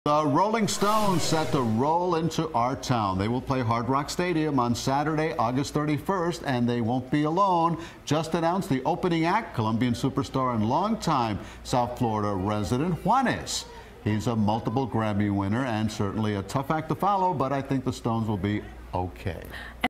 The Rolling Stones set to roll into our town. They will play Hard Rock Stadium on Saturday, August 31st, and they won't be alone. Just announced the opening act, Colombian superstar and longtime South Florida resident, Juanes. He's a multiple Grammy winner and certainly a tough act to follow, but I think the Stones will be okay.